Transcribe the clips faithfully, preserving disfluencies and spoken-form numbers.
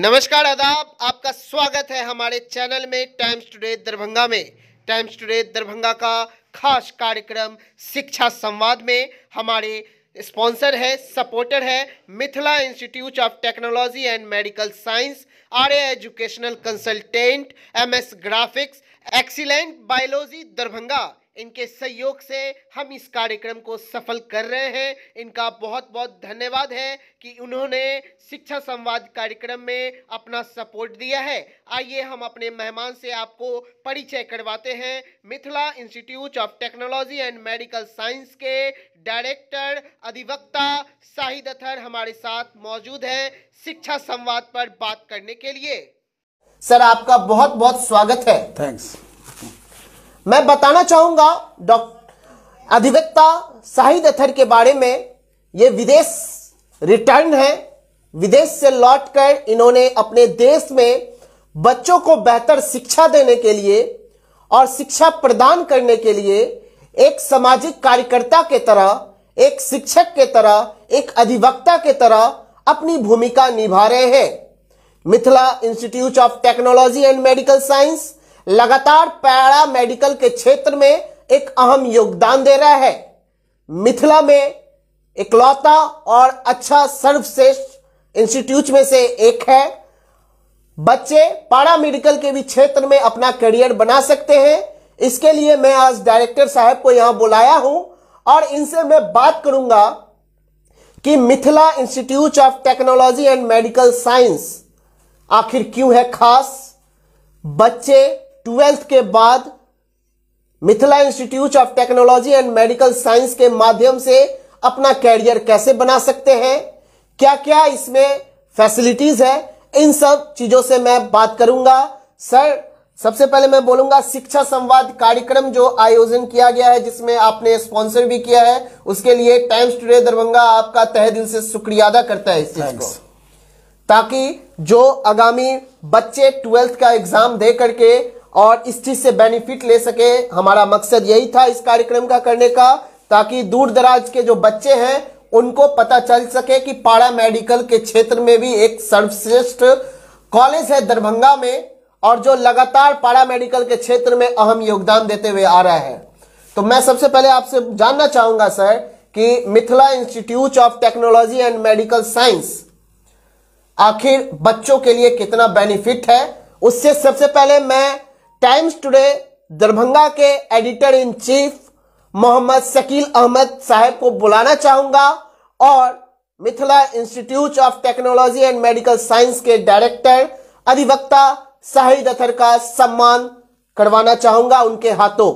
नमस्कार आदाब, आपका स्वागत है हमारे चैनल में टाइम्स टुडे दरभंगा में। टाइम्स टुडे दरभंगा का खास कार्यक्रम शिक्षा संवाद में हमारे स्पॉन्सर है, सपोर्टर है Mithila institute of technology and medical science, R A educational consultant, M S graphics, excellent biology Darbhanga. इनके सहयोग से हम इस कार्यक्रम को सफल कर रहे हैं। इनका बहुत बहुत धन्यवाद है कि उन्होंने शिक्षा संवाद कार्यक्रम में अपना सपोर्ट दिया है। आइए हम अपने मेहमान से आपको परिचय करवाते हैं। Mithila institute of technology and medical science के डायरेक्टर अधिवक्ता शाहिद अतहर हमारे साथ मौजूद हैं शिक्षा संवाद पर बात करने के लिए। सर, आपका बहुत बहुत स्वागत है। थैंक्स। मैं बताना चाहूंगा डॉक्टर अधिवक्ता शाहिद अतहर के बारे में। ये विदेश रिटर्न है। विदेश से लौटकर इन्होंने अपने देश में बच्चों को बेहतर शिक्षा देने के लिए और शिक्षा प्रदान करने के लिए एक सामाजिक कार्यकर्ता के तरह, एक शिक्षक के तरह, एक अधिवक्ता के तरह अपनी भूमिका निभा रहे हैं। Mithila institute of technology and medical science लगातार पैरा मेडिकल के क्षेत्र में एक अहम योगदान दे रहा है। मिथिला में इकलौता और अच्छा सर्वश्रेष्ठ इंस्टीट्यूट में से एक है। बच्चे पैरा मेडिकल के भी क्षेत्र में अपना करियर बना सकते हैं। इसके लिए मैं आज डायरेक्टर साहब को यहां बुलाया हूं और इनसे मैं बात करूंगा कि Mithila institute of technology and medical science आखिर क्यों है खास। बच्चे ट्वेल्थ के बाद Mithila institute of technology and medical science के माध्यम से अपना कैरियर कैसे बना सकते हैं, क्या क्या इसमें फैसिलिटीज है, इन सब चीजों से मैं बात करूंगा। सर, सबसे पहले मैं बोलूंगा शिक्षा संवाद कार्यक्रम जो आयोजन किया गया है, जिसमें आपने स्पॉन्सर भी किया है, उसके लिए टाइम्स टुडे दरभंगा आपका तहे दिल से शुक्रिया अदा करता है इस चीज को, ताकि जो आगामी बच्चे ट्वेल्थ का एग्जाम दे करके और इस चीज से बेनिफिट ले सके। हमारा मकसद यही था इस कार्यक्रम का करने का, ताकि दूर दराज के जो बच्चे हैं उनको पता चल सके कि पैरा मेडिकल के क्षेत्र में भी एक सर्वश्रेष्ठ कॉलेज है दरभंगा में, और जो लगातार पैरा मेडिकल के क्षेत्र में अहम योगदान देते हुए आ रहा है। तो मैं सबसे पहले आपसे जानना चाहूंगा सर कि Mithila institute of technology and medical science आखिर बच्चों के लिए कितना बेनिफिट है। उससे सबसे पहले मैं टाइम्स टुडे दरभंगा के editor in chief Mohammad Shakeel Ahmad साहब को बुलाना चाहूंगा और Mithila institute of technology and medical science के डायरेक्टर अधिवक्ता शाहिद अतहर का सम्मान करवाना चाहूंगा उनके हाथों।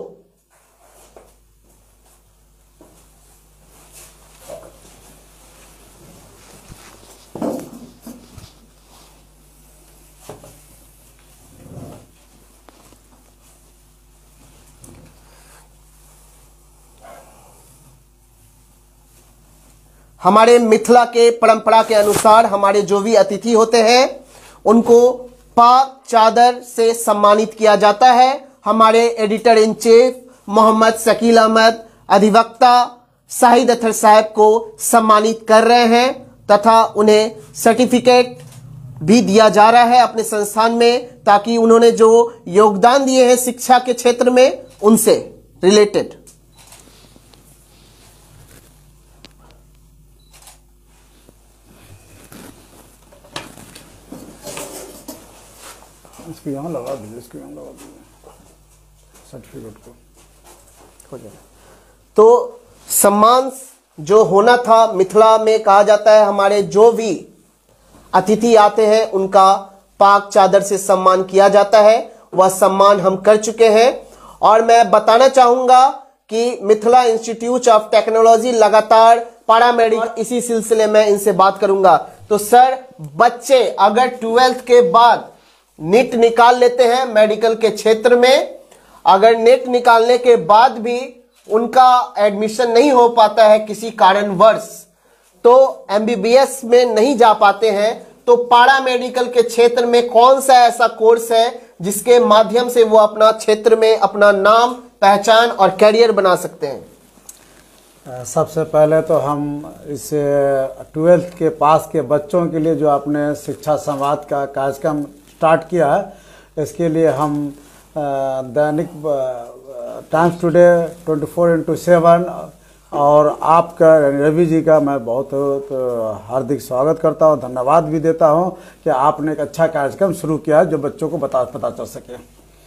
हमारे मिथिला के परंपरा के अनुसार हमारे जो भी अतिथि होते हैं उनको पाक चादर से सम्मानित किया जाता है। हमारे editor in chief Mohammad Shakeel Ahmad अधिवक्ता शाहिद अतहर साहब को सम्मानित कर रहे हैं तथा उन्हें सर्टिफिकेट भी दिया जा रहा है अपने संस्थान में, ताकि उन्होंने जो योगदान दिए हैं शिक्षा के क्षेत्र में उनसे रिलेटेड। इसको यहाँ लगा दीजिए, इसको यहाँ लगा दीजिए सर्टिफिकेट को हो जाए। तो सम्मान जो होना था मिथिला में, कहा जाता है हमारे जो भी अतिथि आते हैं उनका पाक चादर से सम्मान किया जाता है। वह सम्मान हम कर चुके हैं और मैं बताना चाहूंगा कि मिथिला इंस्टीट्यूट ऑफ टेक्नोलॉजी लगातार पैरा मेडिकल, इसी सिलसिले में इनसे बात करूंगा। तो सर, बच्चे अगर ट्वेल्थ के बाद नीट निकाल लेते हैं मेडिकल के क्षेत्र में, अगर नीट निकालने के बाद भी उनका एडमिशन नहीं हो पाता है किसी कारणवश, तो एमबीबीएस में नहीं जा पाते हैं, तो पैरा मेडिकल के क्षेत्र में कौन सा ऐसा कोर्स है जिसके माध्यम से वो अपना क्षेत्र में अपना नाम, पहचान और करियर बना सकते हैं। सबसे पहले तो हम इस ट्वेल्थ के पास के बच्चों के लिए जो आपने शिक्षा संवाद का कार्यक्रम स्टार्ट किया है, इसके लिए हम दैनिक Times Today twenty four into seven और आपका रवि जी का मैं बहुत हार्दिक स्वागत करता हूं, धन्यवाद भी देता हूं कि आपने एक अच्छा कार्यक्रम शुरू किया है जो बच्चों को बता पता चल सके।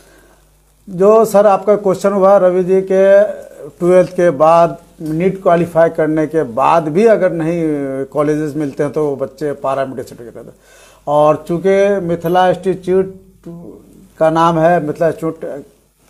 जो सर आपका क्वेश्चन हुआ रवि जी के ट्वेल्थ के बाद नीट क्वालिफाई करने के बाद भी अगर नहीं कॉलेजेस मिलते हैं तो बच्चे पैरामेडिकल सर्टिफिकेट देते हैं। और चूँकि मिथिला इंस्टीट्यूट का नाम है, मिथिला इंस्टीट्यूट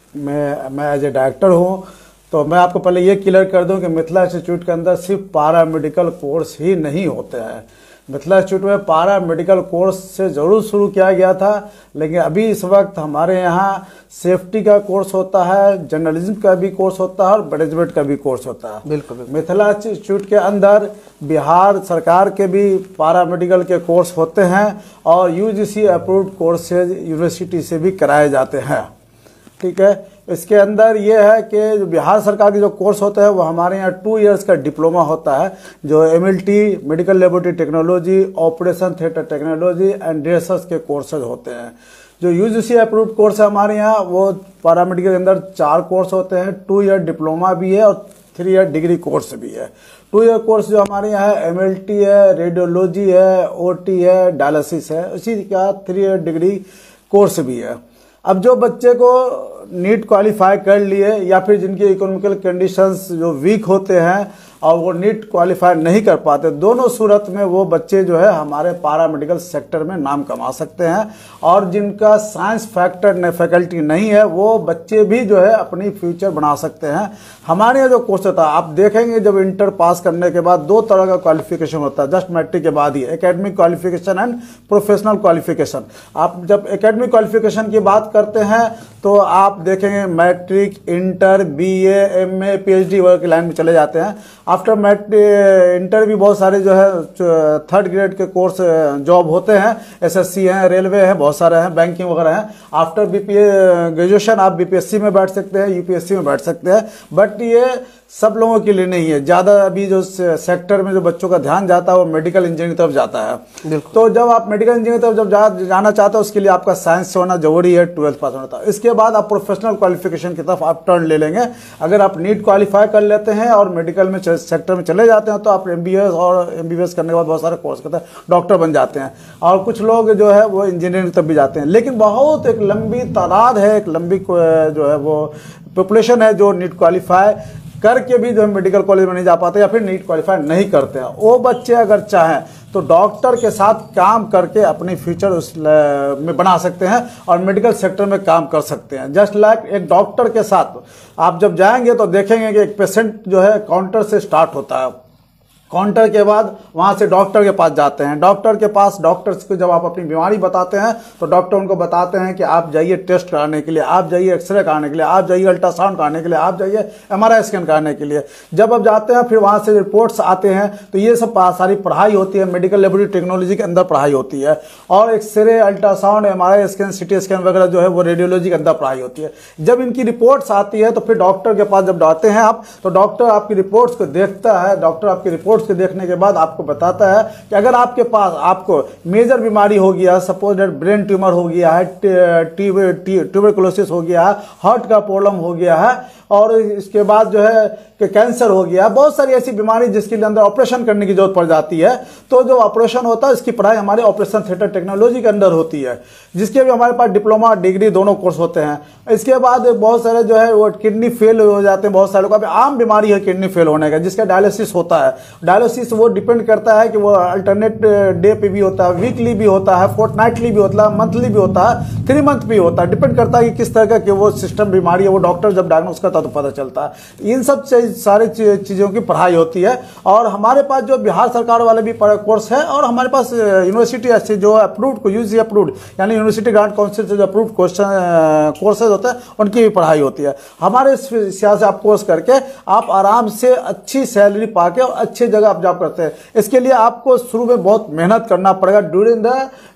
में मैं एज ए डायरेक्टर हूँ, तो मैं आपको पहले ये क्लियर कर दूं कि मिथिला इंस्टीट्यूट के अंदर सिर्फ पैरामेडिकल कोर्स ही नहीं होते हैं। मिथिला इंस्टीट्यूट में पैरामेडिकल कोर्स से ज़रूर शुरू किया गया था, लेकिन अभी इस वक्त हमारे यहाँ सेफ्टी का कोर्स होता है, जर्नलिज्म का भी कोर्स होता है और मैनेजमेंट का भी कोर्स होता है। बिल्कुल। मिथिला इंस्टीट्यूट के अंदर बिहार सरकार के भी पैरामेडिकल के कोर्स होते हैं और यूजीसी अप्रूव्ड कोर्सेज यूनिवर्सिटी से भी कराए जाते हैं। ठीक है, इसके अंदर ये है कि जो बिहार सरकार के जो कोर्स होते हैं वो हमारे यहाँ टू इयर्स का डिप्लोमा होता है, जो MLT medical laboratory technology, operation theatre technology and dressers के कोर्सेज होते हैं। जो यूजीसी अप्रूव्ड कोर्स है हमारे यहाँ वो पैरामेडिकल के अंदर चार कोर्स होते हैं, टू ईयर डिप्लोमा भी है और थ्री ईयर डिग्री कोर्स भी है। टू ईयर कोर्स जो हमारे यहाँ है एमएलटी है, रेडियोलॉजी है, ओटी है, डायलिसिस है, उसी का थ्री ईयर डिग्री कोर्स भी है। अब जो बच्चे को नीट क्वालिफाई कर लिए या फिर जिनकी इकोनॉमिकल कंडीशंस जो वीक होते हैं और वो नीट क्वालिफाई नहीं कर पाते, दोनों सूरत में वो बच्चे जो है हमारे पैरामेडिकल सेक्टर में नाम कमा सकते हैं। और जिनका साइंस फैक्टर ने फैकल्टी नहीं है वो बच्चे भी जो है अपनी फ्यूचर बना सकते हैं। हमारे यहाँ जो कोर्स होता है आप देखेंगे, जब इंटर पास करने के बाद दो तरह का क्वालिफिकेशन होता है, जस्ट मैट्रिक के बाद ही, academic qualification and professional qualification. आप जब एकेडमिक क्वालिफिकेशन की बात करते हैं तो आप देखेंगे matric, inter, BA, MA, PhD वगैरह की लाइन में चले जाते हैं। आफ्टर मैट्रिक इंटर भी बहुत सारे जो है थर्ड ग्रेड के कोर्स जॉब होते हैं, एसएससी हैं, रेलवे है, बहुत सारे हैं, बैंकिंग वगैरह हैं। आफ्टर बीपीए ग्रेजुएशन आप बीपीएससी में बैठ सकते हैं, यूपीएससी में बैठ सकते हैं, बट ये सब लोगों के लिए नहीं है। ज़्यादा अभी जो सेक्टर में जो बच्चों का ध्यान जाता है वो मेडिकल इंजीनियरिंग तरफ जाता है। तो जब आप मेडिकल इंजीनियरिंग तरफ जब जा, जाना चाहते हो उसके लिए आपका साइंस होना जरूरी है, ट्वेल्थ पास होना था। इसके बाद आप प्रोफेशनल क्वालिफिकेशन की तरफ आप टर्न ले लेंगे। अगर आप नीट क्वालिफाई कर लेते हैं और मेडिकल में सेक्टर में चले जाते हैं तो आप एमबीबीएस और एमबीबीएस करने के बाद बहुत सारे कोर्स करते हैं, डॉक्टर बन जाते हैं। और कुछ लोग जो है वो इंजीनियरिंग तरफ भी जाते हैं, लेकिन बहुत एक लंबी तादाद है, एक लंबी जो है वो पॉपुलेशन है जो नीट क्वालिफाई करके भी जो है मेडिकल कॉलेज में नहीं जा पाते या फिर नीट क्वालिफाई नहीं करते हैं। वो बच्चे अगर चाहें तो डॉक्टर के साथ काम करके अपनी फ्यूचर उस में बना सकते हैं और मेडिकल सेक्टर में काम कर सकते हैं। जस्ट लाइक एक डॉक्टर के साथ आप जब जाएंगे तो देखेंगे कि एक पेशेंट जो है काउंटर से स्टार्ट होता है, काउंटर के बाद वहाँ से डॉक्टर के पास जाते हैं। डॉक्टर के पास डॉक्टर्स को जब आप अपनी बीमारी बताते हैं तो डॉक्टर उनको बताते हैं कि आप जाइए टेस्ट कराने के लिए, आप जाइए एक्सरे कराने के लिए, आप जाइए अल्ट्रासाउंड कराने के लिए, आप जाइए एमआरआई स्कैन कराने के लिए। जब आप जाते हैं फिर वहाँ से रिपोर्ट्स आते हैं तो ये सब सारी पढ़ाई होती है, मेडिकल लेबोरेटरी टेक्नोलॉजी के अंदर पढ़ाई होती है। और x-ray, ultrasound, MRI scan, CT scan वगैरह जो है वो रेडियोलॉजी के अंदर पढ़ाई होती है। जब इनकी रिपोर्ट्स आती है तो फिर डॉक्टर के पास जब जाते हैं आप तो डॉक्टर आपकी रिपोर्ट्स को देखता है। डॉक्टर आपकी रिपोर्ट्स को देखने के बाद आपको बताता है कि अगर आपके पास आपको मेजर बीमारी हो गया, सपोज दैट ब्रेन ट्यूमर हो गया है, ट्यूबरकुलोसिस हो गया है, हार्ट का प्रॉब्लम हो गया है और इसके बाद जो है कि कैंसर हो गया, बहुत सारी ऐसी बीमारी जिसके लिए अंदर ऑपरेशन करने की जरूरत पड़ जाती है, तो जो ऑपरेशन होता है इसकी पढ़ाई हमारे ऑपरेशन थिएटर टेक्नोलॉजी के अंदर होती है, जिसके भी हमारे पास डिप्लोमा, डिग्री दोनों कोर्स होते हैं। इसके बाद बहुत सारे जो है वो किडनी फेल हो जाते हैं, बहुत सारे लोग, अभी आम बीमारी है किडनी फेल होने का, जिसका डायलिसिस होता है। डायलिसिस वो डिपेंड करता है कि वो अल्टरनेट डे पे भी होता है, वीकली भी होता है, फोर्टनाइटली भी होता है, मंथली भी होता है, थ्री मंथ भी होता है, डिपेंड करता है कि किस तरह का कि वो सिस्टम बीमारी है, वो डॉक्टर जब डायग्नोस करता है तो पता चलता है। इन सब सारी चीज़ों की पढ़ाई होती है। और हमारे पास जो बिहार सरकार वाले भी कोर्स है और हमारे पास यूनिवर्सिटी ऐसे जो अप्रूव्ड को यूजी अप्रूव्ड यानी यूनिवर्सिटी ग्रांट काउंसिल से जो अप्रूव्ड कोर्सेज होते हैं उनकी भी पढ़ाई होती है। हमारे सियार से आप कोर्स करके आप आराम से अच्छी सैलरी पाके और अच्छी जगह आप जॉब करते हैं। इसके लिए आपको शुरू में बहुत मेहनत करना पड़ेगा। ड्यूरिंग द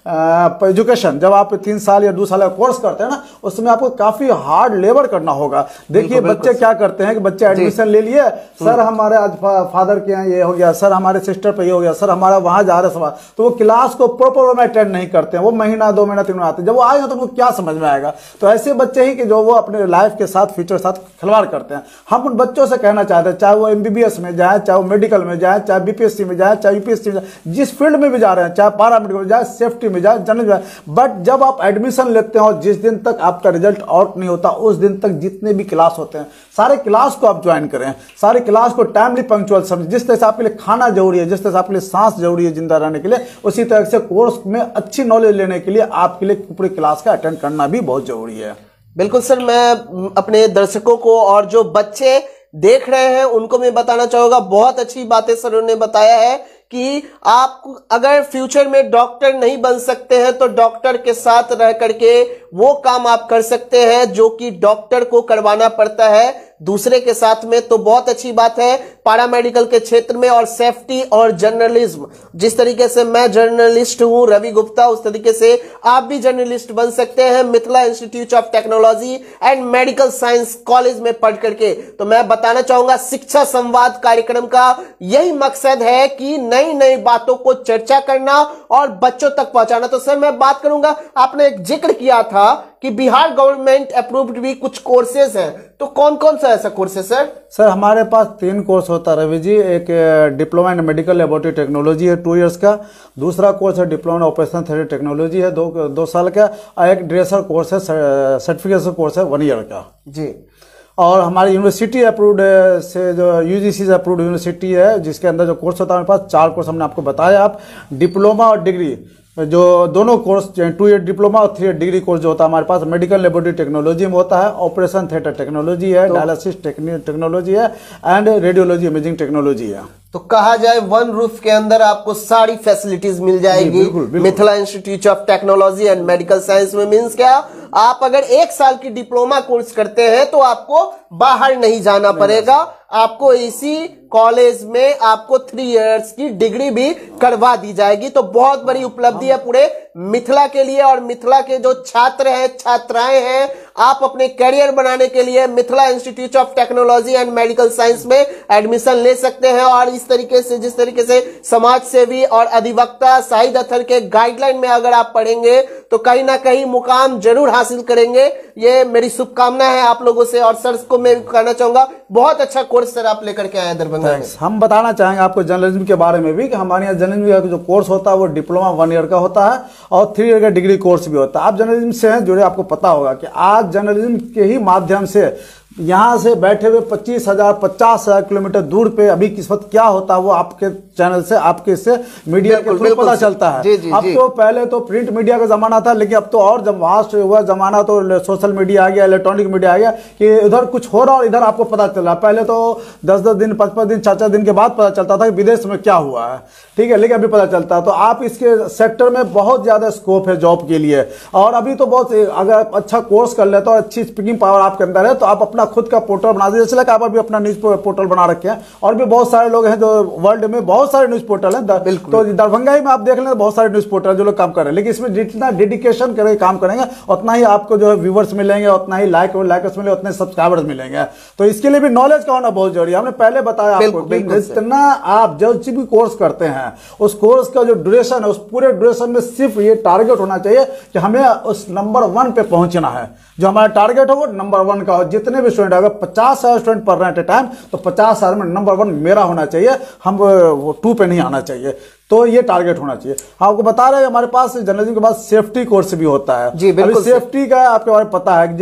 एजुकेशन, जब आप तीन साल या दो साल का कोर्स करते हैं ना, उसमें आपको काफी हार्ड लेबर करना होगा। देखिए बच्चे क्या करते हैं कि बच्चे एडमिशन ले लिए, सर हमारे आज फादर के यहाँ ये हो गया, सर हमारे सिस्टर पे ये हो गया, सर हमारा वहां जा रहा है, तो वो क्लास को प्रॉपर में अटेंड नहीं करते हैं, वो महीना दो महीना तीन महीना आते हैं, जब वो आएगा तो उनको क्या समझ में आएगा। तो ऐसे बच्चे ही कि जो वो अपने लाइफ के साथ फ्यूचर के साथ खिलवाड़ करते हैं। हम उन बच्चों से कहना चाहते हैं, चाहे वो एमबीबीएस में जाए, चाहे वो मेडिकल में जाए, चाहे बीपीएससी में जाए, चाहे यूपीएससी में जाए, जिस फील्ड में भी जा रहे हैं, चाहे पारा मेडिकल में जाए, सेफ्टी में जाए, जनरल में जाए, बट जब आप एडमिशन लेते हैं और जिस दिन तक आपका रिजल्ट आउट नहीं होता, उस दिन तक जितने भी क्लास होते हैं सारे क्लास को आप ज्वाइन करें, सारे क्लास को टाइमली पंक्चुअल समझें। जिस तरह से आपके लिए खाना जरूरी है, जिस तरह से आपके लिए सांस जरूरी है जिंदा रहने के लिए, उसी तरह से कोर्स में अच्छी नॉलेज लेने के लिए आपके लिए पूरी क्लास का अटेंड करना भी बहुत जरूरी है। बिल्कुल सर, मैं अपने दर्शकों को और जो बच्चे देख रहे हैं उनको मैं बताना चाहूंगा, बहुत अच्छी बातें सर उन्होंने बताया है कि आप अगर फ्यूचर में डॉक्टर नहीं बन सकते हैं तो डॉक्टर के साथ रह करके वो काम आप कर सकते हैं जो कि डॉक्टर को करवाना पड़ता है दूसरे के साथ में। तो बहुत अच्छी बात है पैरामेडिकल के क्षेत्र में, और सेफ्टी और जर्नलिज्म, जिस तरीके से मैं जर्नलिस्ट हूं रवि गुप्ता, उस तरीके से आप भी जर्नलिस्ट बन सकते हैं Mithila institute of technology and medical science college में पढ़ करके। तो मैं बताना चाहूंगा शिक्षा संवाद कार्यक्रम का यही मकसद है कि नई नई बातों को चर्चा करना और बच्चों तक पहुंचाना। तो सर मैं बात करूंगा, आपने एक जिक्र किया था कि बिहार गवर्नमेंट अप्रूव्ड भी कुछ कोर्सेज हैं, तो कौन कौन सा ऐसा कोर्स है सर? सर हमारे पास तीन कोर्स होता है रवि जी। एक diploma in medical laboratory technology है टू इयर्स का, दूसरा कोर्स है डिप्लोमा ऑपरेशन थ्योरी टेक्नोलॉजी है दो दो साल का, और एक ड्रेसर कोर्स है सर्टिफिकेशन कोर्स है वन ईयर का जी। और हमारी यूनिवर्सिटी अप्रूव्ड से जो यूजीसी से अप्रूव्ड यूनिवर्सिटी है, जिसके अंदर जो कोर्स होता है हमारे पास चार कोर्स हमने आपको बताया। आप डिप्लोमा और डिग्री जो दोनों कोर्स टू ईयर डिप्लोमा और थ्री ईयर डिग्री कोर्स जो होता है हमारे पास मेडिकल लेबोरेटरी टेक्नोलॉजी में होता है, ऑपरेशन थिएटर टेक्नोलॉजी है, तो डायलिसिस टेक्नोलॉजी है, एंड रेडियोलॉजी इमेजिंग टेक्नोलॉजी है। तो कहा जाए वन रूफ के अंदर आपको सारी फैसिलिटीज मिल जाएगी Mithila institute of technology and medical science में। मींस क्या, आप अगर एक साल की डिप्लोमा कोर्स करते हैं तो आपको बाहर नहीं जाना पड़ेगा, आपको इसी कॉलेज में आपको थ्री इयर्स की डिग्री भी करवा दी जाएगी। तो बहुत बड़ी उपलब्धि है पूरे मिथिला के लिए, और मिथिला के जो छात्र हैं छात्राएं हैं, आप अपने करियर बनाने के लिए Mithila institute of technology and medical science में एडमिशन ले सकते हैं। और इस तरीके से जिस तरीके से समाज सेवी और अधिवक्ता शाहिद अत्तर के गाइडलाइन में अगर आप पढ़ेंगे तो कहीं ना कहीं मुकाम जरूर हासिल करेंगे, ये मेरी शुभकामना है आप लोगों से। और सर को मैं कहना चाहूंगा बहुत अच्छा कोर्स सर आप लेकर के आए दरभंगा में। हम बताना चाहेंगे आपको जर्नलिज्म के बारे में भी कि हमारे यहाँ जर्नलिज्म का जो कोर्स होता है वो डिप्लोमा वन ईयर का होता है और थ्री ईयर का डिग्री कोर्स भी होता है। आप जर्नलिज्म से हैं जुड़े, आपको पता होगा कि आज जर्नलिज्म के ही माध्यम से यहाँ से बैठे हुए पच्चीस हजार पचास हजार किलोमीटर दूर पे अभी किस वक्त क्या होता है वो आपके चैनल से, आपके से मीडिया के थ्रू पता चलता है। जी, जी, अब जी. तो पहले तो प्रिंट मीडिया का जमाना था, लेकिन अब तो और जब वास्ट हुआ जमाना तो सोशल मीडिया आ गया, इलेक्ट्रॉनिक मीडिया आ गया कि उधर कुछ हो रहा और इधर आपको पता चल रहा। पहले तो दस दस दिन पाँच पाँच दिन चार चार दिन के बाद पता चलता था कि विदेश में क्या हुआ है, ठीक है, लेकिन अभी पता चलता है। तो आप इसके सेक्टर में बहुत ज्यादा स्कोप है जॉब के लिए। और अभी तो बहुत, अगर अच्छा कोर्स कर लेते हो और अच्छी स्पीकिंग पावर आपके अंदर है तो आप अपना खुद का पोर्टल बना दीजिए। जैसे आप अभी अपना न्यूज पोर्टल बना रखे हैं, और भी बहुत सारे लोग हैं जो वर्ल्ड में बहुत सारे न्यूज पोर्टल हैं। तो दरभंगा ही में आप देख लें बहुत सारे न्यूज पोर्टल जो लोग काम कर रहे हैं, लेकिन इसमें जितना डेडिकेशन करके काम करेंगे उतना ही आपको जो है व्यूवर्स मिलेंगे, उतना ही लाइक लाइकर्स मिलेंगे, उतने सब्सक्राइबर्स मिलेंगे। तो इसके लिए भी नॉलेज का होना बहुत जरूरी है। हमने पहले बताया आपको जितना आप जो भी कोर्स करते हैं उस कोर्स का जो ड्यूरेशन है उस पूरे ड्यूरेशन में सिर्फ ये टारगेट होना चाहिए कि हमें उस नंबर वन पे पहुंचना है। जो हमारा टारगेट हो वो नंबर वन का हो। जितने भी स्टूडेंट, अगर पचास हजार स्टूडेंट पढ़ रहे हैं एट ए टाइम तो पचास हजार में नंबर वन मेरा होना चाहिए, हम वो टू पे नहीं आना चाहिए। तो ये टारगेट होना चाहिए। आपको बता रहे हैं हमारे पास जर्नलिज्म के बाद सेफ्टी कोर्स भी होता है। जी बिल्कुल। सेफ्टी का आपके बारे में पता है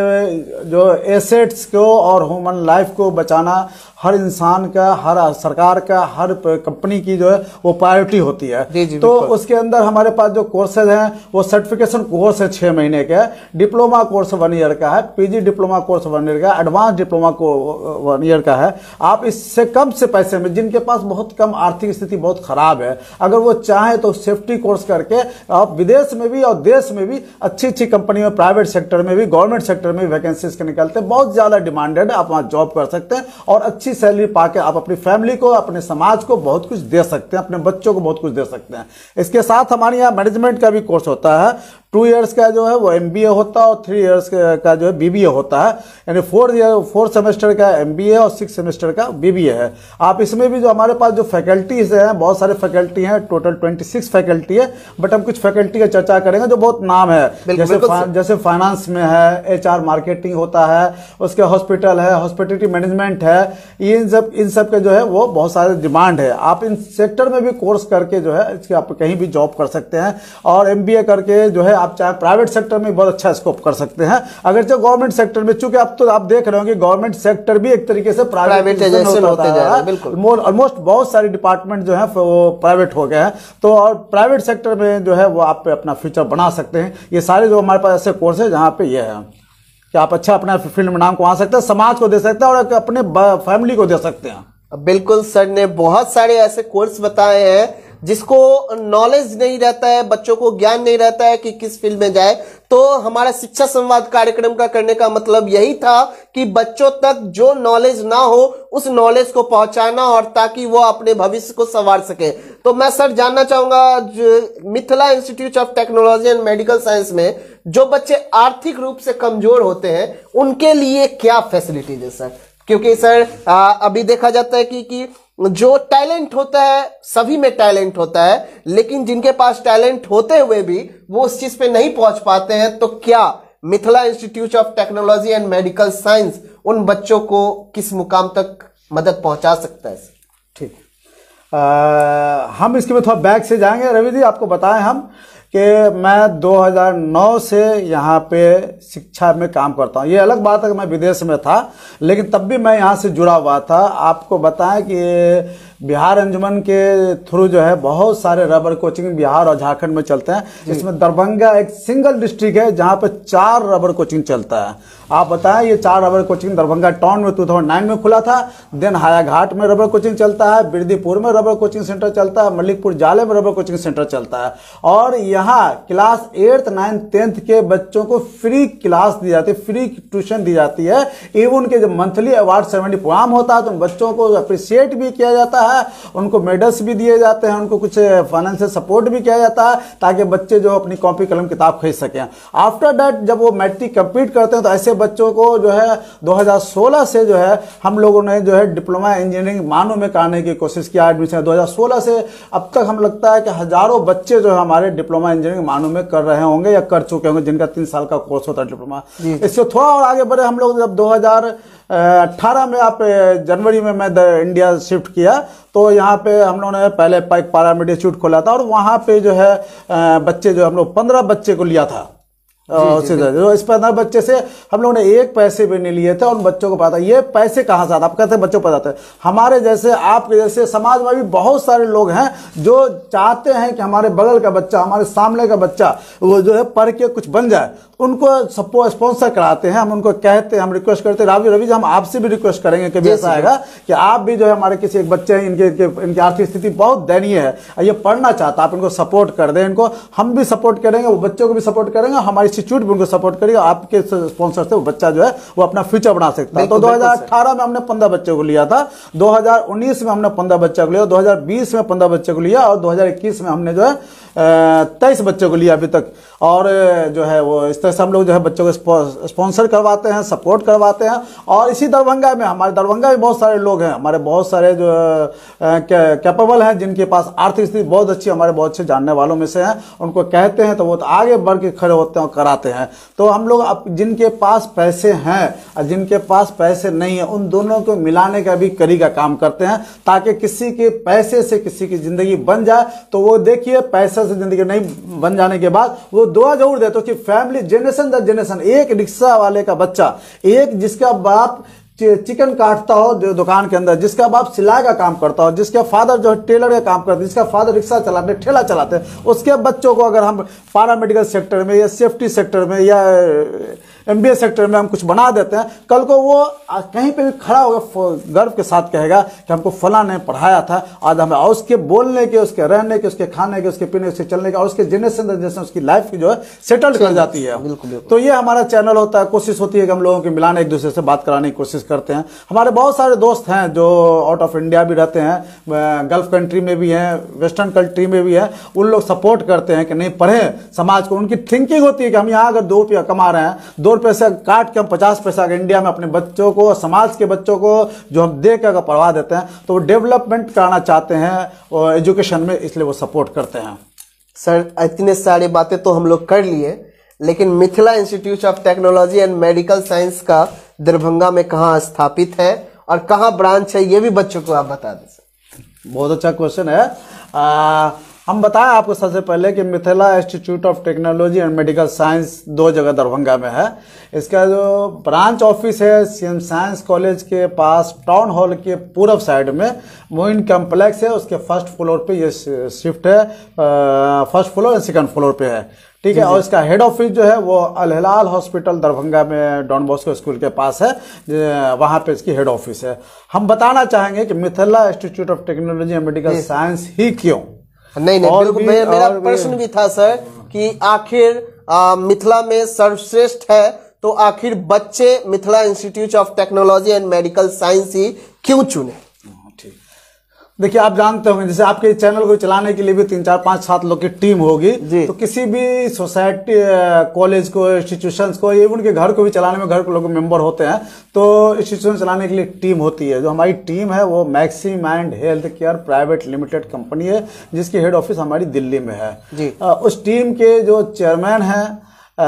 कि जो एसेट्स को और ह्यूमन लाइफ को बचाना हर इंसान का, हर सरकार का, हर कंपनी की जो है वो प्रायोरिटी होती है। जी जी, तो उसके अंदर हमारे पास जो कोर्सेज हैं वो सर्टिफिकेशन कोर्स है छह महीने का, डिप्लोमा कोर्स वन ईयर का है, PG diploma course one year का, एडवांस डिप्लोमा को वन ईयर का है। आप इससे कम से पैसे में, जिनके पास बहुत कम आर्थिक स्थिति बहुत खराब है, अगर वो चाहे तो सेफ्टी कोर्स करके आप विदेश में भी और देश में भी अच्छी अच्छी कंपनी में, प्राइवेट सेक्टर में भी, गवर्नमेंट सेक्टर में वैकेंसीज के निकलते हैं, बहुत ज्यादा डिमांडेड है। आप वहां जॉब कर सकते हैं और अच्छी सैलरी पाके आप अपनी फैमिली को, अपने समाज को बहुत कुछ दे सकते हैं, अपने बच्चों को बहुत कुछ दे सकते हैं। इसके साथ हमारे यहाँ मैनेजमेंट का भी कोर्स होता है। टू इयर्स का जो है वो एमबीए होता है और थ्री इयर्स का जो है बीबीए होता है, यानी फोर ईयर फोर सेमेस्टर का एमबीए और सिक्स सेमेस्टर का बीबीए है। आप इसमें भी जो हमारे पास जो फैकल्टीज हैं, बहुत सारे फैकल्टी हैं, टोटल छब्बीस फैकल्टी है, बट हम कुछ फैकल्टी की चर्चा करेंगे जो बहुत नाम है, जैसे फा, जैसे फाइनेंस में है, एचआर मार्केटिंग होता है, उसके हॉस्पिटल है, हॉस्पिटलिटी मैनेजमेंट है, ये इन सब इन सब के जो है वो बहुत सारे डिमांड है। आप इन सेक्टर में भी कोर्स करके जो है इसके आप कहीं भी जॉब कर सकते हैं और एमबीए करके जो है आप चाहे प्राइवेट सेक्टर में बहुत अच्छा स्कोप कर सकते हैं। अगर जो गवर्नमेंट सेक्टर में, चूंकि अब तो आप देख रहे हो कि गवर्नमेंट सेक्टर भी एक तरीके से प्राइवेट होते जा रहा है, बिल्कुल ऑलमोस्ट बहुत सारे डिपार्टमेंट जो है वो प्राइवेट हो गए हैं। तो और प्राइवेट सेक्टर में जो है वो आप अपना फ्यूचर बना सकते हैं। ये सारे जो हमारे पास ऐसे कोर्स है जहां पे ये है कि आप अच्छा अपना फील्ड में नाम कमा सकते हैं, समाज को दे सकते हैं और अपने फैमिली को दे सकते हैं। बिल्कुल सर ने बहुत सारे ऐसे कोर्स बताए हैं जिसको नॉलेज नहीं रहता है, बच्चों को ज्ञान नहीं रहता है कि किस फील्ड में जाए। तो हमारा शिक्षा संवाद कार्यक्रम का करने का मतलब यही था कि बच्चों तक जो नॉलेज ना हो उस नॉलेज को पहुंचाना और ताकि वो अपने भविष्य को संवार सके। तो मैं सर जानना चाहूंगा, Mithila institute of technology and medical science में जो बच्चे आर्थिक रूप से कमजोर होते हैं उनके लिए क्या फैसिलिटीज है सर? क्योंकि सर आ, अभी देखा जाता है कि, कि जो टैलेंट होता है, सभी में टैलेंट होता है, लेकिन जिनके पास टैलेंट होते हुए भी वो उस चीज पे नहीं पहुंच पाते हैं, तो क्या Mithila institute of technology and medical science उन बच्चों को किस मुकाम तक मदद पहुंचा सकता है? ठीक, हम इसके में थोड़ा बैक से जाएंगे। रवि जी, आपको बताएं हम कि मैं दो हज़ार नौ से यहाँ पे शिक्षा में काम करता हूँ। ये अलग बात है कि मैं विदेश में था, लेकिन तब भी मैं यहाँ से जुड़ा हुआ था। आपको बताएं कि बिहार अंजुमन के थ्रू जो है बहुत सारे रबर कोचिंग बिहार और झारखंड में चलते हैं। इसमें दरभंगा एक सिंगल डिस्ट्रिक्ट है जहाँ पे चार रबर कोचिंग चलता है। आप बताएं, ये चार रबर कोचिंग दरभंगा टाउन में दो हज़ार नौ में खुला था। देन हायाघाट में रबर कोचिंग चलता है, बिरदीपुर में रबर कोचिंग सेंटर चलता है, मलिकपुर जाले में रबर कोचिंग सेंटर चलता है। और यहाँ क्लास एट्थ नाइन्थ टेंथ के बच्चों को फ्री क्लास दी जाती है, फ्री ट्यूशन दी जाती है। इवन के जब मंथली अवार्ड सेरेमनी प्रोग्राम होता है तो उन बच्चों को अप्रिशिएट भी किया जाता है, उनको मेडल्स भी दिए जाते हैं, उनको कुछ फाइनेंशियल सपोर्ट भी किया जाता है ताकि बच्चे जो अपनी कॉपी कलम किताब खरीद सकें। आफ्टर दैट जब वो मैट्रिक कंप्लीट करते हैं तो ऐसे बच्चों को जो है दो हज़ार सोलह से जो है हम लोगों ने जो है डिप्लोमा इंजीनियरिंग मानों में कराने की कोशिश किया। एडमिशन दो हज़ार सोलह से अब तक हम लगता है कि हजारों बच्चे जो है हमारे डिप्लोमा इंजीनियरिंग मानों में कर रहे होंगे या कर चुके होंगे, जिनका तीन साल का कोर्स होता है डिप्लोमा। इससे थोड़ा और आगे बढ़े हम लोग, जब दो हज़ार अठारह में आप जनवरी में मैं इंडिया शिफ्ट किया तो यहाँ पे हम लोगों ने पहले पाइक पारामेडिकल इंस्टीट्यूट खोला था और वहाँ पे जो है बच्चे जो हम लोग पंद्रह बच्चे को लिया था। जो इस पंद्रह बच्चे से हम लोगों ने एक पैसे भी नहीं लिए थे और उन बच्चों को पता। ये पैसे कहाँ से आते? आप कहते हैं बच्चों को पता है। हमारे जैसे आपके जैसे समाज में भी बहुत सारे लोग हैं जो चाहते हैं कि हमारे बगल का बच्चा, हमारे सामने का बच्चा वो जो है पढ़ के कुछ बन जाए, उनको सपोर्ट स्पॉन्सर कराते हैं। हम उनको कहते हैं, हम रिक्वेस्ट करते हैं, रवि रवि जी हम आपसे भी रिक्वेस्ट करेंगे कि ऐसा आएगा कि आप भी जो है हमारे किसी एक बच्चे हैं, इनके इनकी आर्थिक स्थिति बहुत दयनीय है, ये पढ़ना चाहता, आप इनको सपोर्ट कर दें। इनको हम भी सपोर्ट करेंगे, वो बच्चों को भी सपोर्ट करेंगे, हमारे इंस्टीट्यूट भी उनको सपोर्ट करिए। आपके स्पॉन्सर से वो बच्चा जो है वो अपना फ्यूचर बना सकता है। तो दो हज़ार अठारह में हमने पंद्रह बच्चों को लिया था, दो हज़ार उन्नीस में हमने पंद्रह बच्चों को लिया, दो हज़ार बीस में पंद्रह बच्चों को लिया और दो हज़ार इक्कीस में हमने जो है तेईस बच्चों को लिया अभी तक। और जो है वो इस तरह से हम लोग जो है बच्चों को स्पॉन्सर करवाते हैं, सपोर्ट करवाते हैं। और इसी दरभंगा में, हमारे दरभंगा में बहुत सारे लोग हैं, हमारे बहुत सारे जो कैपेबल हैं, जिनके पास आर्थिक स्थिति बहुत अच्छी, हमारे बहुत अच्छे जानने वालों में से हैं। उनको कहते हैं तो वो तो आगे बढ़ के खड़े होते हैं और कराते हैं। तो हम लोग अब जिनके पास पैसे हैं और जिनके पास पैसे नहीं है, उन दोनों को मिलाने का भी कड़ी का काम करते हैं ताकि किसी के पैसे से किसी की जिंदगी बन जाए। तो वो देखिए, पैसे से जिंदगी नहीं बन जाने के बाद वो दुआ जरूर देते कि फैमिली जनरेशन दर जनरेशन, एक रिक्शा वाले का बच्चा, एक जिसका बाप चिकन काटता हो जो दुकान के अंदर, जिसका बाप सिलाई का काम करता हो, जिसके फादर जो है टेलर का काम करते हैं, जिसका फादर रिक्शा चलाते ठेला चलाते हैं, उसके बच्चों को अगर हम पैरामेडिकल सेक्टर में या सेफ्टी सेक्टर में या एमबीए सेक्टर में हम कुछ बना देते हैं, कल को वो कहीं पे भी खड़ा होगा गर्व के साथ कहेगा कि हमको फला ने पढ़ाया था, आज हमें, और उसके बोलने के, उसके रहने के, उसके खाने के, उसके पीने, उसके चलने के, और उसके जनरेशन जनरेशन उसकी लाइफ की जो है सेटल कर जाती है। बिल्कुल, बिल्कुल। तो ये हमारा चैनल होता है, कोशिश होती है कि हम लोगों के मिलाने, एक दूसरे से बात कराने की कोशिश करते हैं। हमारे बहुत सारे दोस्त हैं जो आउट ऑफ इंडिया भी रहते हैं, गल्फ कंट्री में भी हैं, वेस्टर्न कंट्री में भी है, उन लोग सपोर्ट करते हैं कि नहीं पढ़े समाज को। उनकी थिंकिंग होती है कि हम यहाँ अगर दो रुपया कमा रहे हैं, दो पैसा काट के हम पचास पैसा अगर इंडिया में अपने बच्चों को, समाज के बच्चों को जो हम दे के अगर पढ़वा देते हैं तो वो डेवलपमेंट कराना चाहते हैं और एजुकेशन में, इसलिए वो सपोर्ट करते हैं। सर इतने सारी बातें तो हम लोग कर लिए, लेकिन Mithila institute of technology and medical science का दरभंगा में कहाँ स्थापित है और कहाँ ब्रांच है, ये भी बच्चों को आप बता दें सर। बहुत अच्छा क्वेश्चन है। आ, हम बताएं आपको सबसे पहले कि Mithila institute of technology and medical science दो जगह दरभंगा में है। इसका जो ब्रांच ऑफिस है सीएम साइंस कॉलेज के पास टाउन हॉल के पूर्व साइड में मोइन कॉम्प्लेक्स है, उसके फर्स्ट फ्लोर पे ये शिफ्ट है, फर्स्ट फ्लोर और सेकंड फ्लोर पे है, ठीक है। और इसका हेड ऑफिस जो है वो अल हिलाल हॉस्पिटल दरभंगा में डॉन बॉस्को स्कूल के पास है, वहां पे इसकी हेड ऑफिस है। हम बताना चाहेंगे कि Mithila institute of technology and medical science ही क्यों। नहीं नहीं बिल्कुल, मेरा प्रश्न भी था सर कि आखिर मिथिला में सर्वश्रेष्ठ है तो आखिर बच्चे Mithila institute of technology and medical science ही क्यों चुने। देखिए आप जानते होंगे, जैसे आपके चैनल को चलाने के लिए भी तीन चार पांच सात लोग की टीम होगी, तो किसी भी सोसाइटी, कॉलेज को, इंस्टीट्यूशंस को, इवन के घर को भी चलाने में घर के लोग मेंबर होते हैं, तो इंस्टीट्यूशन चलाने के लिए टीम होती है। जो हमारी टीम है वो maxi mind health care private limited company है, जिसकी हेड ऑफिस हमारी दिल्ली में है जी। उस टीम के जो चेयरमैन हैं, आ,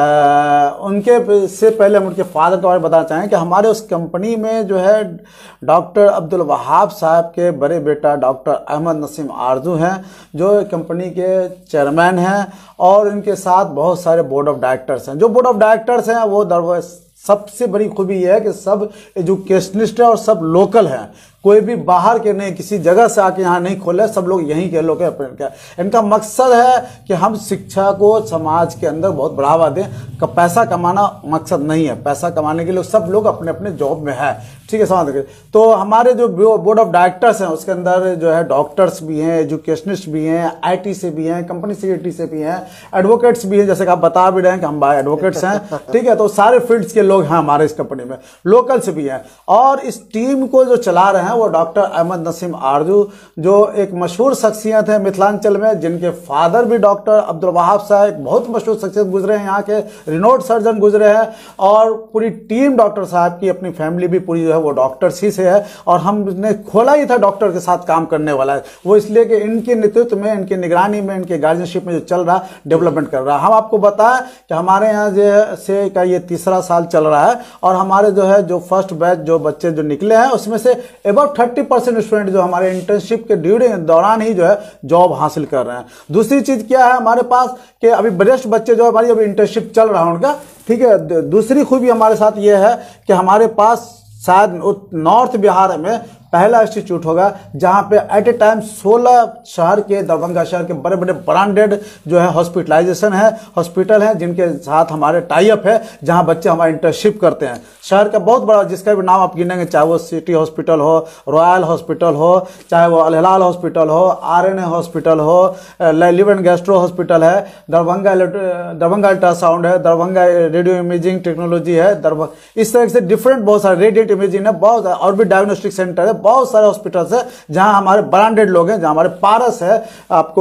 उनके से पहले हम उनके फादर के बारे में बताना चाहें कि हमारे उस कंपनी में जो है डॉक्टर अब्दुल वहाब साहब के बड़े बेटा डॉक्टर अहमद नसीम आरजू हैं, जो कंपनी के चेयरमैन हैं, और इनके साथ बहुत सारे बोर्ड ऑफ डायरेक्टर्स हैं। जो बोर्ड ऑफ डायरेक्टर्स हैं वो सबसे बड़ी खूबी यह है कि सब एजुकेशनिस्ट है और सब लोकल हैं, कोई भी बाहर के नहीं, किसी जगह से आके यहाँ नहीं खोले, सब लोग यहीं के लोग हैं। इनका मकसद है कि हम शिक्षा को समाज के अंदर बहुत बढ़ावा दें। पैसा कमाना मकसद नहीं है, पैसा कमाने के लिए सब लोग अपने अपने जॉब में है, ठीक है, समझ गए। तो हमारे जो बोर्ड ऑफ डायरेक्टर्स हैं उसके अंदर जो है डॉक्टर्स भी हैं, एजुकेशनिस्ट भी हैं, आईटी से भी हैं, कंपनी सेक्रेटरी से भी हैं, एडवोकेट्स भी हैं, जैसे कि आप बता भी रहे हैं कि हम एडवोकेट्स हैं, ठीक है। तो सारे फील्ड्स के लोग हैं हमारे इस कंपनी में, लोकल से भी हैं। और इस टीम को जो चला रहे हैं वो डॉक्टर अहमद नसीम आरजू, जो एक मशहूर शख्सियत है मिथिलांचल में, जिनके फादर भी डॉक्टर अब्दुल वहाब साहब एक बहुत मशहूर शख्सियत गुजरे हैं, यहाँ के रिनोड सर्जन गुजरे हैं, और पूरी टीम डॉक्टर साहब की, अपनी फैमिली भी पूरी जो है वो डॉक्टर्स ही से है। और हमने खोला ही था डॉक्टर के साथ काम करने वाला है, वो इसलिए कि इनके नेतृत्व में, इनकी निगरानी में, इनके गार्जियनशिप में जो चल रहा डेवलपमेंट कर रहा है। हम आपको बताएं कि हमारे यहाँ जो से का ये तीसरा साल चल रहा है, और हमारे जो है जो फर्स्ट बैच जो बच्चे जो निकले हैं उसमें say about thirty percent student जो हमारे इंटर्नशिप के ड्यूरिंग दौरान ही जो है जॉब हासिल कर रहे हैं। दूसरी चीज क्या है हमारे पास कि अभी वरिष्ठ बच्चे जो हमारी अभी इंटर्नशिप चल रहा है उनका, ठीक है। दूसरी खूबी हमारे साथ ये है कि हमारे पास शायद नॉर्थ बिहार में पहला इंस्टीट्यूट होगा जहां पे एट ए टाइम सोलह शहर के, दरभंगा शहर के बड़े बड़े ब्रांडेड जो है हॉस्पिटलाइजेशन है, हॉस्पिटल है, जिनके साथ हमारे टाई अप है, जहां बच्चे हमारे इंटर्नशिप करते हैं। शहर का बहुत बड़ा, जिसका भी नाम आप गिनेंगे, चाहे वो सिटी हॉस्पिटल हो, रॉयल हॉस्पिटल हो, चाहे वो अल हिलाल हॉस्पिटल हो, आर एन ए हॉस्पिटल हो, लिव एंड गैस्ट्रो हॉस्पिटल है, दरभंगा दरभंगा अल्ट्रासाउंड है, दरभंगा रेडियो इमेजिंग टेक्नोलॉजी है, दरभंगा, इस तरह से डिफरेंट बहुत सारे रेडिएट इमेजिंग है, बहुत और भी डायग्नोस्टिक सेंटर है, बहुत सारे हॉस्पिटल्स है जहां हमारे ब्रांडेड लोग हैं, जहां हमारे पारस है, आपको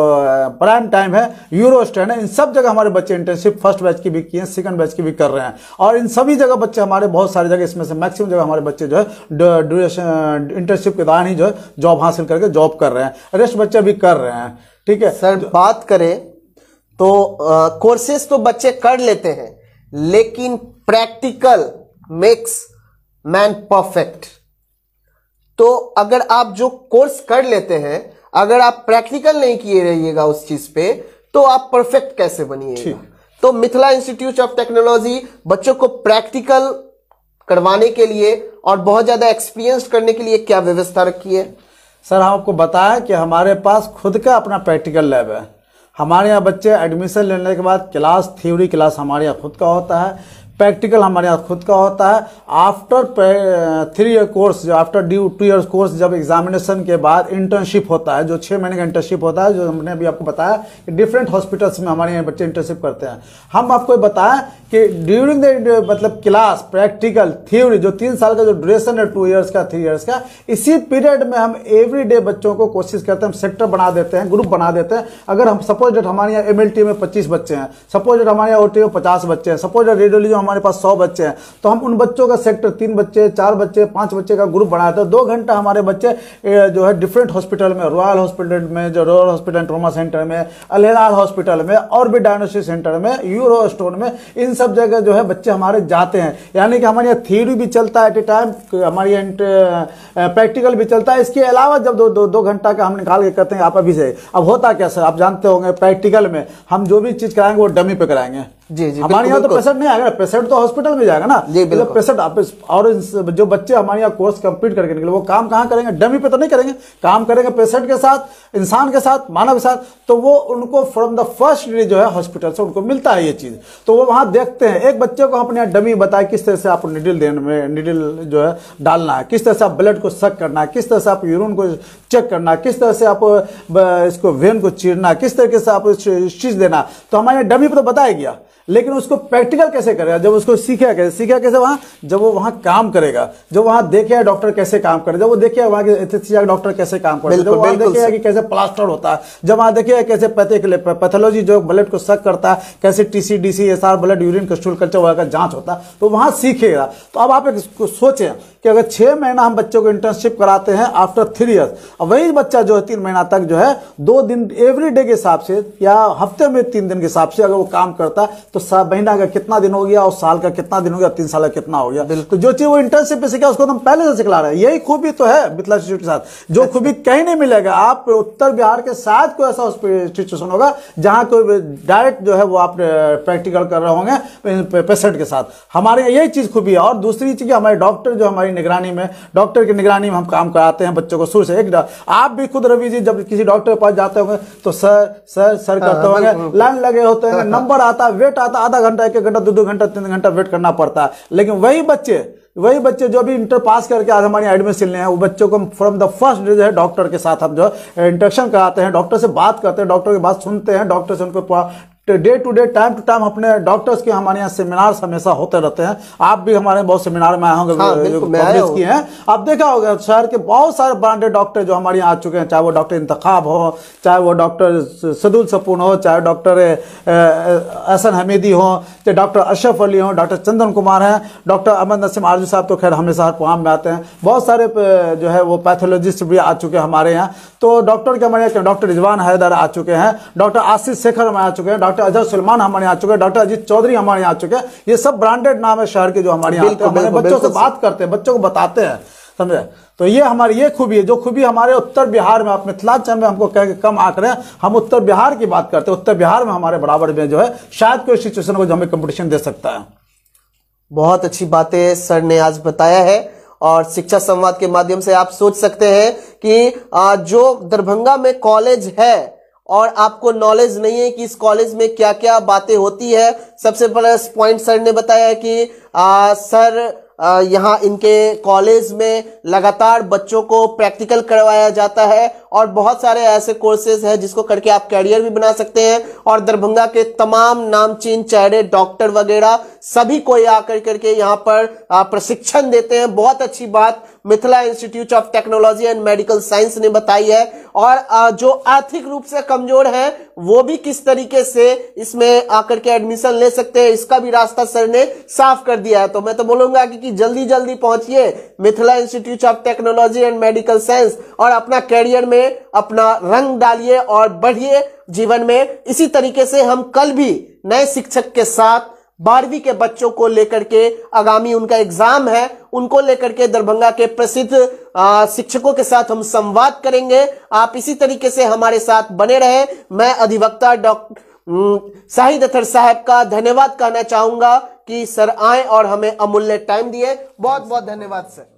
प्राइम टाइम है, यूरोस्टैन है, इन सब जगह हमारे बच्चे इंटर्नशिप फर्स्ट बैच की भी किए हैं, सेकंड बैच की भी कर रहे हैं। और इन सभी जगह बच्चे हमारे, बहुत सारी जगह, इसमें से मैक्सिमम जगह हमारे बच्चे जो है ड्यूरेशन इंटर्नशिप के दौरान ही जो है जॉब हासिल करके जॉब कर रहे हैं, रेस्ट बच्चे भी कर रहे हैं, ठीक है। सर बात करें तो कोर्सेज तो बच्चे कर लेते हैं, लेकिन प्रैक्टिकल मेक्स मैन परफेक्ट। तो अगर आप जो कोर्स कर लेते हैं, अगर आप प्रैक्टिकल नहीं किए रहिएगा उस चीज पे, तो आप परफेक्ट कैसे बनिएगा। तो मिथिला इंस्टीट्यूट ऑफ टेक्नोलॉजी बच्चों को प्रैक्टिकल करवाने के लिए और बहुत ज्यादा एक्सपीरियंस करने के लिए क्या व्यवस्था रखी है? सर हम आपको बताया कि हमारे पास खुद का अपना प्रैक्टिकल लैब है। हमारे यहाँ बच्चे एडमिशन लेने के बाद क्लास, थ्योरी क्लास हमारे यहाँ खुद का होता है, प्रैक्टिकल हमारे यहाँ खुद का होता है। आफ्टर थ्री ईयर कोर्स, जो after due two years course, जब एग्जामिनेशन के बाद इंटर्नशिप होता है, जो छः महीने का इंटर्नशिप होता है, जो हमने अभी आपको बताया कि डिफरेंट हॉस्पिटल्स में हमारे यहाँ बच्चे इंटर्नशिप करते हैं। हम आपको बताया कि ड्यूरिंग द मतलब क्लास, प्रैक्टिकल, थ्योरी, जो तीन साल का जो ड्यूरेशन है, टू ईयर्स का, थ्री ईयर्स का, इसी पीरियड में हम एवरी डे बच्चों को कोशिश करते हैं, हम सेक्टर बना देते हैं, ग्रुप बना देते हैं। अगर हम सपोज डेट हमारे यहाँ एम एल टी में पच्चीस बच्चे हैं, सपोज डेट हमारे यहाँ ओ टी में पचास बच्चे हैं, सपोज डेट रेडियोलॉजी हमारे पास सौ बच्चे हैं, तो हम उन बच्चों का सेक्टर तीन बच्चे, चार बच्चे, पांच बच्चे का ग्रुप बनाते हैं। दो घंटा हमारे बच्चे जो है डिफरेंट हॉस्पिटल में, रॉयल हॉस्पिटल में, जो रॉयल हॉस्पिटल ट्रोमा सेंटर में, अल हिलाल हॉस्पिटल में, और भी डायग्नोस्टिक सेंटर में, यूरो स्टोन में, इन सब जगह जो है बच्चे हमारे जाते हैं। यानी कि हमारे यहाँ थ्योरी भी चलता है एट ए टाइम, हमारे यहाँ प्रैक्टिकल भी चलता है। इसके अलावा जब दो दो, दो घंटा का हम निकाल के करते हैं आप अभी से। अब होता क्या सर, आप जानते होंगे प्रैक्टिकल में हम जो भी चीज कराएंगे वो डमी पे कराएंगे। जी जी, हमारे यहाँ तो पेशेंट नहीं आएगा, पेशेंट तो हॉस्पिटल में जाएगा ना। जी बिल्कुल। पेशेंट आप और जो बच्चे हमारे यहाँ कोर्स कंप्लीट करके निकले, वो काम कहाँ करेंगे? डमी पे तो नहीं करेंगे, काम करेंगे पेशेंट के साथ, इंसान के साथ, मानव के साथ। तो वो उनको फ्रॉम द फर्स्ट डे जो है हॉस्पिटल से उनको मिलता है ये चीज, तो वो वहां देखते हैं। एक बच्चे को अपने यहाँ डमी बताए किस तरह से आप निडल देने में, निडल जो है डालना है, किस तरह से आप ब्लड को सक करना है, किस तरह से आप यूरिन को चेक करना, किस तरह से आप इसको वेन को चीरना, किस तरीके से आप चीज देना, तो हमारे यहाँ डमी पे तो बताया गया। लेकिन उसको प्रैक्टिकल कैसे करेगा? जब उसको सीखेगा कैसे, सीखेगा कैसे वहां, जब वो वहां काम करेगा, जब वहां देखेगा डॉक्टर कैसे काम करे, जब वो देखेगा वहां के डॉक्टर कैसे काम करते हैं, जब वहां देखेगा कि कैसे प्लास्टर होता है, जब वहां देखेगा कैसे पैथोलॉजी जो ब्लड को सक करता है, कैसे TC DC S R blood urine stool culture वगैरह का जांच होता है, तो वहां सीखेगा। तो अब आप एक सोचें कि अगर छह महीना हम बच्चों को इंटर्नशिप कराते हैं आफ्टर थ्री ईयर्स, अब वही बच्चा जो है तीन महीना तक जो है दो दिन एवरी डे के हिसाब से या हफ्ते में तीन दिन के हिसाब से अगर वो काम करता है, तो महीना का कितना दिन हो गया और साल का कितना दिन हो गया, तीन साल का कितना हो गया। तो जो चीज वो इंटर्नशिप पे सीखा उसको हम पहले से सिखला रहे हैं। यही खूबी तो है मिथिला इंस्टीट्यूट के साथ, जो खूबी कहीं नहीं मिलेगा। आप उत्तर बिहार के साथ कोई ऐसा इंस्टीट्यूशन होगा जहां कोई डायरेक्ट जो है वो आप प्रैक्टिकल कर रहे होंगे पेशेंट के साथ। हमारे यही चीज खूबी है। और दूसरी चीज हमारे डॉक्टर जो हमारी निगरानी में, डॉक्टर की निगरानी में हम काम कराते हैं बच्चों को शुरू से। एक आप भी खुद रवि जी जब किसी डॉक्टर के पास जाते होंगे तो सर सर सर करते होंगे, लाइन लगे होते हैं, नंबर आता, वेट आता, आधा घंटा, एक एक घंटा, दो दो घंटा, तीन घंटा वेट करना पड़ता है। लेकिन वही बच्चे वही बच्चे जो भी इंटर पास करके आज हमारी एडमिशन ले हैं, वो बच्चों को फ्रॉम द फर्स्ट डे जो है डॉक्टर के साथ हम जो इंटरेक्शन कराते हैं, डॉक्टर से बात करते हैं, डॉक्टर की बात सुनते हैं, डॉक्टर से उनको day to day, time to time अपने डॉक्टर्स के हमारे यहाँ सेमिनार्स हमेशा होते रहते हैं। आप भी हमारे बहुत सेमिनार में आए होंगे, हाँ, पब्लिश किए हैं, आप देखा होगा शहर के बहुत सारे ब्रांडेड डॉक्टर जो हमारे यहाँ आ चुके हैं, चाहे वो डॉक्टर इंतखाब हो, चाहे वो डॉक्टर सदुल सपून हो, चाहे डॉक्टर एहसन हमीदी हो, चाहे डॉक्टर अशरफ अली हो, डॉक्टर चंदन कुमार हैं, डॉक्टर अहमद नसीम आरजू साहब तो खैर हमेशा हर प्रोग्राम में आते हैं। बहुत सारे जो है वो पैथोलॉजिस्ट भी आ चुके हैं हमारे यहाँ। तो डॉक्टर के हमारे यहाँ डॉक्टर रिजवान हैदर आ चुके हैं, डॉक्टर आशीष शेखर हमारे आ चुके हैं, डॉक्टर अजहर सलमान हमारे यहाँ आ चुके हैं, डॉक्टर अजीत चौधरी हमारे यहाँ आ चुके हैं। ये सब ब्रांडेड नाम है शहर के जो हमारे यहाँ आते हैं। हमारे बच्चों से बात करते हैं, बच्चों को बताते हैं, समझे। तो ये हमारी ये खूबी है, जो खूबी हमारे उत्तर बिहार में, आप मिथिलांचल में हमको कह के कम आंक रहे हैं, हम उत्तर बिहार की बात करते हैं। उत्तर बिहार में हमारे बराबर में जो है शायद कोई सिचुएशन को जो हमें कंपटीशन दे सकता है। बहुत अच्छी बातें सर ने आज बताया है। और शिक्षा संवाद के माध्यम से आप सोच सकते हैं कि जो दरभंगा में कॉलेज है और आपको नॉलेज नहीं है कि इस कॉलेज में क्या क्या बातें होती है। सबसे बड़ा पॉइंट सर ने बताया है कि आ, सर यहाँ इनके कॉलेज में लगातार बच्चों को प्रैक्टिकल करवाया जाता है और बहुत सारे ऐसे कोर्सेज हैं जिसको करके आप कैरियर भी बना सकते हैं। और दरभंगा के तमाम नामचीन चेहरे, डॉक्टर वगैरह सभी कोई आकर करके यहाँ पर प्रशिक्षण देते हैं। बहुत अच्छी बात Mithila institute of technology and medical science ने बताई है। और जो आर्थिक रूप से कमजोर हैं वो भी किस तरीके से इसमें आकर के एडमिशन ले सकते हैं, इसका भी रास्ता सर ने साफ कर दिया है। तो मैं तो बोलूंगा कि, कि जल्दी जल्दी पहुंचिए Mithila institute of technology and medical science और अपना कैरियर में अपना रंग डालिए और बढ़िए जीवन में। इसी तरीके से हम कल भी नए शिक्षक के साथ बारहवीं के बच्चों को लेकर के, आगामी उनका एग्जाम है, उनको लेकर के दरभंगा के प्रसिद्ध शिक्षकों के साथ हम संवाद करेंगे। आप इसी तरीके से हमारे साथ बने रहे। मैं अधिवक्ता डॉक्टर शाहिद अख्तर साहब का धन्यवाद कहना चाहूंगा कि सर आए और हमें अमूल्य टाइम दिए। बहुत बहुत धन्यवाद सर।